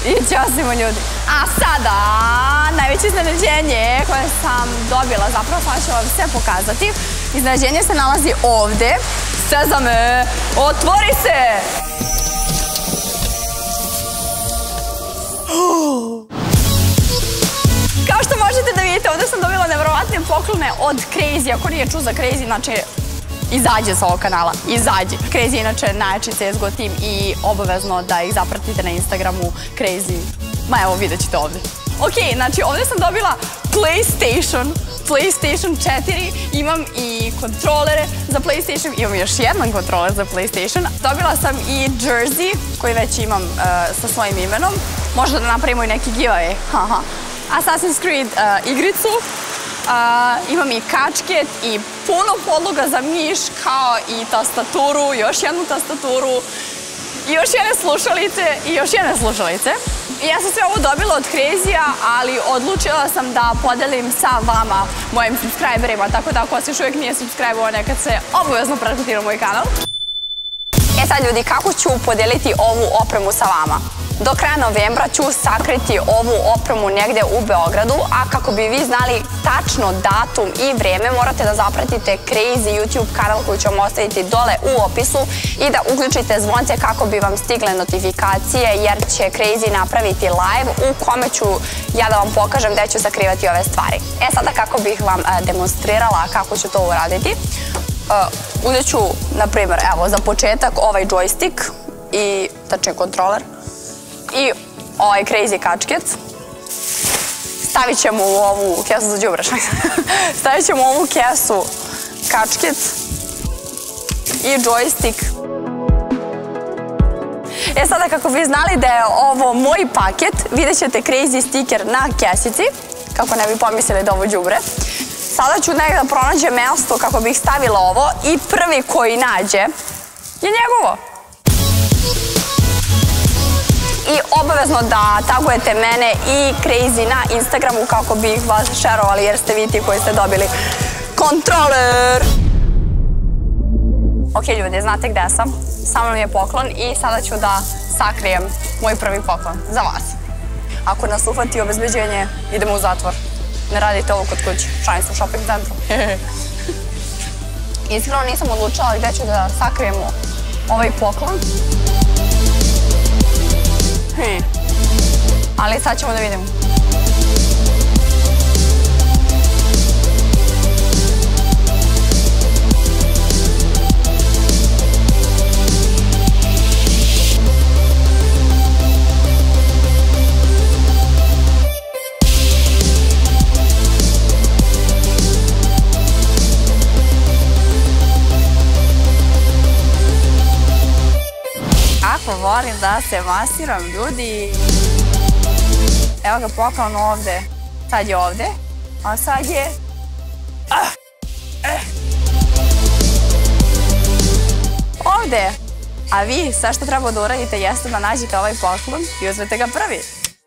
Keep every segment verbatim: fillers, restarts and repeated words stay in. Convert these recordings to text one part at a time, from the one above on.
I ćosimo ljudi. A sada, najveće iznenađenje koje sam dobila, zapravo sada ću vam sve pokazati. Iznenađenje se nalazi ovde. Sezame, otvori se! Kao što možete da vidite, ovde sam dobila nevjerovatne poklone od Crazy. Ako nije čuo za Crazy, znači izađe sa ovog kanala, izađe. Crazy je inače najjači C S G O tim i obavezno da ih zapratite na Instagramu Crazy. Ma evo, vidjet ćete ovde. Ok, znači ovde sam dobila PlayStation, PlayStation četiri, imam i kontrolere za PlayStation, imam još jedan kontroler za PlayStation. Dobila sam i jersey koji već imam uh, sa svojim imenom. Možda da napravimo i neki giveaway. Assassin's Creed uh, igricu. Uh, imam i kačket i puno podloga za miš, kao i tastaturu, još jednu tastaturu, i još jedne slušalice i još jedne slušalice. I ja sam sve ovo dobila od Crazy-a, ali odlučila sam da podelim sa vama, mojim subscriberima, tako da ako se još uvijek nije subscribe-ovo, nekad se obavezno pretplati na moj kanal. E sad ljudi, kako ću podeliti ovu opremu sa vama? Do kraja novembra ću sakriti ovu opremu negde u Beogradu, a kako bi vi znali tačno datum i vreme, morate da zapratite Crazy YouTube kanal koji ću vam ostaviti dole u opisu i da uključite zvonce kako bi vam stigle notifikacije, jer će Crazy napraviti live u kome ću ja da vam pokažem gde ću sakrivati ove stvari. E sada kako bih vam demonstrirala kako ću to uraditi, uzet ću, na primjer, evo, za početak ovaj joystick i tačnije kontroler i ovaj Crazy kačket. Stavit ćemo u ovu kesu za đubre. Stavit ćemo u ovu kesu kačket i joystick. E sada kako bi znali da je ovo moj paket, vidjet ćete Crazy stiker na kesici, kako ne bi pomislili da ovo đubre. Sada ću negdje da pronađem mesto kako bih stavila ovo i prvi koji nađe je njegovo. I obavezno da tagujete mene i Crazy na Instagramu kako bih vas šerovali, jer ste vi ti koji ste dobili kontroler. Ok ljudi, znate gde sam? Sa mnom je poklon i sada ću da sakrijem moj prvi poklon za vas. Ako nas uhvati obezbeđenje, idemo u zatvor. Ne radite ovo kod kuće, šalim se u shopping centru. Iskreno nisam odlučila gde ću da sakrijemo ovaj poklon. Ali sad ćemo da vidimo. Ako volim da se masiram, ljudi. Evo ga poklon ovde. Sad je ovde. A sad je... Ovde. A vi sve što treba da uradite jeste da nađete ovaj poklon i uzmete ga prvi.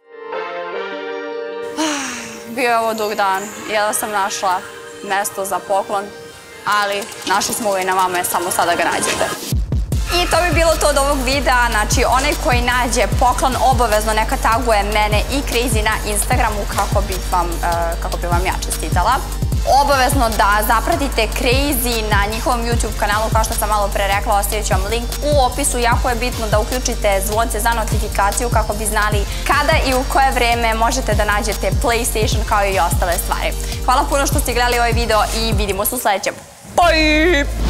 Bio je ovo dug dan. Jedva sam našla mesto za poklon, ali našli smo ga i na vama je samo sada ga nađete. I to bi bilo to od ovog videa, znači onaj koji nađe poklon obavezno neka taguje mene i Crazy na Instagramu kako bih vam, kako bi vam ja čestitala. Obavezno da zapratite Crazy na njihovom YouTube kanalu, kao što sam malo pre rekla, ostavit ću vam link u opisu. Jako je bitno da uključite zvonce za notifikaciju kako bi znali kada i u koje vreme možete da nađete PlayStation kao i ostale stvari. Hvala puno što ste gledali ovaj video i vidimo se u sledećem. Bye!